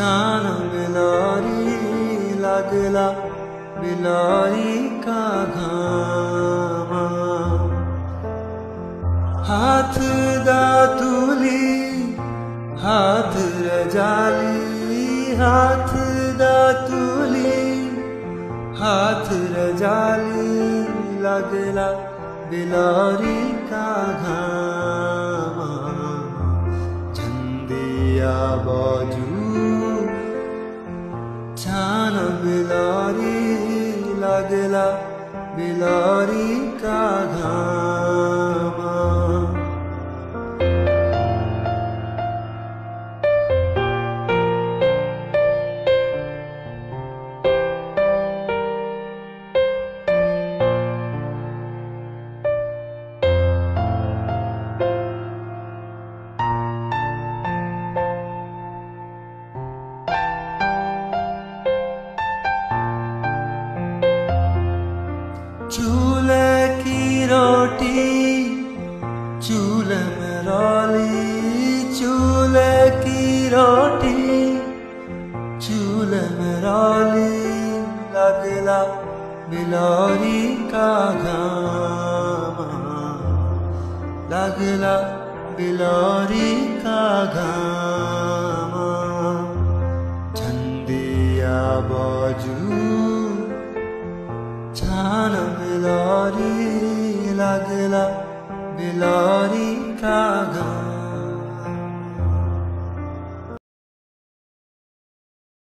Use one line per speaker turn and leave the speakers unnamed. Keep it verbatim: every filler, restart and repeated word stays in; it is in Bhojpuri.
chana bilori lagla bilori का घामा हाथ दा तुली हाथ रजाली हाथ दा तुली हाथ रजाली लगला बिलोरी का घामा झंडिया बाजू chana bilori लगला बिलोरी का घामा चूल्हे की रोटी चूल्हे में रोली चूल्हे की रोटी चूल्हे में रोली लगला बिलोरी का घामा लगला बिलोरी का घामा झंडिया बाजू chana bilori lagla bilori का घामा